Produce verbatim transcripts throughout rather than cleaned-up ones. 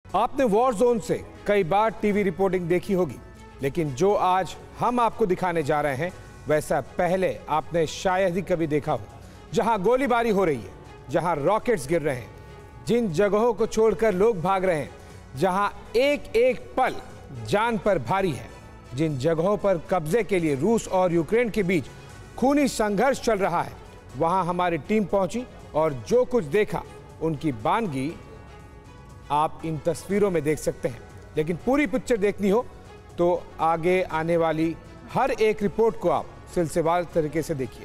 आपने war zone से कई बार टीवी रिपोर्टिंग देखी होगी, लेकिन जो आज हम आपको दिखाने जा रहे हैं वैसा पहले आपने शायद ही कभी देखा हो। जहां गोलीबारी हो रही है, जहां रॉकेट्स गिर रहे हैं, जिन जगहों को छोड़कर लोग भाग रहे हैं, जहां एक एक पल जान पर भारी है, जिन जगहों पर कब्जे के लिए रूस और यूक्रेन के बीच खूनी संघर्ष चल रहा है, वहां हमारी टीम पहुंची और जो कुछ देखा उनकी बानगी आप इन तस्वीरों में देख सकते हैं। लेकिन पूरी पिक्चर देखनी हो तो आगे आने वाली हर एक रिपोर्ट को आप सिलसिलेवार तरीके से देखिए।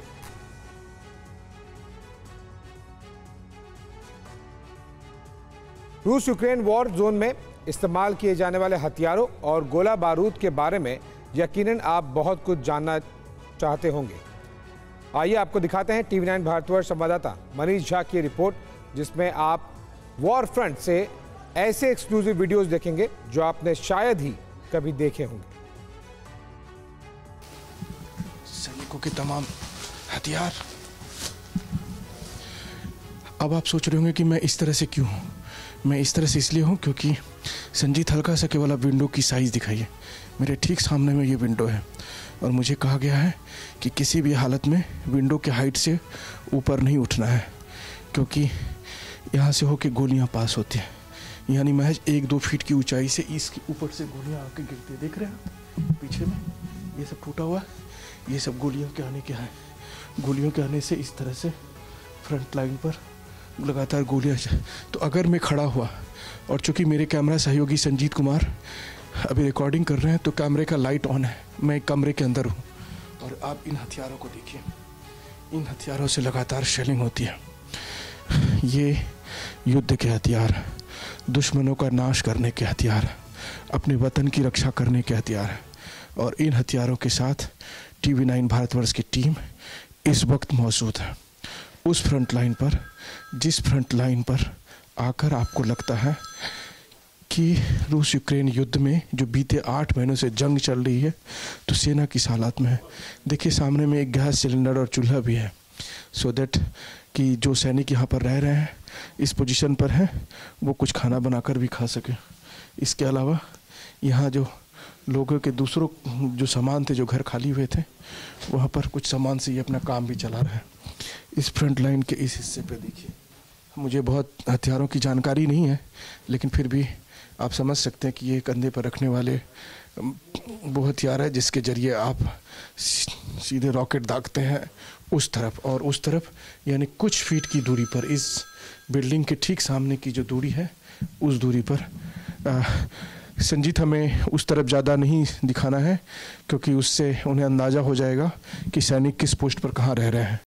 रूस यूक्रेन वॉर जोन में इस्तेमाल किए जाने वाले हथियारों और गोला बारूद के बारे में यकीनन आप बहुत कुछ जानना चाहते होंगे। आइए आपको दिखाते हैं टीवी नाइन भारतवर्ष संवाददाता मनीष झा की रिपोर्ट, जिसमें आप वॉर फ्रंट से ऐसे एक्सक्लूसिव वीडियोस देखेंगे जो आपने शायद ही कभी देखे होंगे। सैनिकों के तमाम हथियार। अब आप सोच रहे होंगे कि मैं इस तरह से क्यों हूं। मैं इस तरह से इसलिए हूं क्योंकि संजीत हल्का सा केवल आप विंडो की साइज दिखाइए। मेरे ठीक सामने में ये विंडो है और मुझे कहा गया है कि किसी भी हालत में विंडो के हाइट से ऊपर नहीं उठना है, क्योंकि यहाँ से होके गोलियाँ पास होती हैं। यानी महज एक दो फीट की ऊंचाई से इसके ऊपर से गोलियां आके गिरती, देख रहे हैं पीछे में ये सब टूटा हुआ, ये सब गोलियों के आने के हैं। गोलियों के आने से इस तरह से फ्रंट लाइन पर लगातार गोलियां। तो अगर मैं खड़ा हुआ और चूंकि मेरे कैमरा सहयोगी संजीत कुमार अभी रिकॉर्डिंग कर रहे हैं तो कैमरे का लाइट ऑन है, मैं कमरे के अंदर हूँ और आप इन हथियारों को देखिए। इन हथियारों से लगातार शेलिंग होती है। ये युद्ध के हथियार, दुश्मनों का नाश करने के हथियार, अपने वतन की रक्षा करने के हथियार। और इन हथियारों के साथ टीवी नाइन भारतवर्ष की टीम इस वक्त मौजूद है उस फ्रंट लाइन पर, जिस फ्रंट लाइन पर आकर आपको लगता है कि रूस यूक्रेन युद्ध में जो बीते आठ महीनों से जंग चल रही है तो सेना किस हालात में है। देखिए सामने में एक गैस सिलेंडर और चूल्हा भी है, सो दैट कि जो सैनिक यहाँ पर रह रहे हैं, इस पोजीशन पर हैं, वो कुछ खाना बनाकर भी खा सके। इसके अलावा यहाँ जो लोगों के दूसरों जो सामान थे, जो घर खाली हुए थे, वहाँ पर कुछ सामान से ये अपना काम भी चला रहा है। इस फ्रंट लाइन के इस हिस्से पे देखिए, मुझे बहुत हथियारों की जानकारी नहीं है, लेकिन फिर भी आप समझ सकते हैं कि ये कंधे पर रखने वाले वो हथियार है जिसके ज़रिए आप सीधे रॉकेट दागते हैं उस तरफ और उस तरफ, यानी कुछ फीट की दूरी पर, इस बिल्डिंग के ठीक सामने की जो दूरी है उस दूरी पर। आ, संजीत हमें उस तरफ ज़्यादा नहीं दिखाना है क्योंकि उससे उन्हें अंदाज़ा हो जाएगा कि सैनिक किस पोस्ट पर कहाँ रह रहे हैं।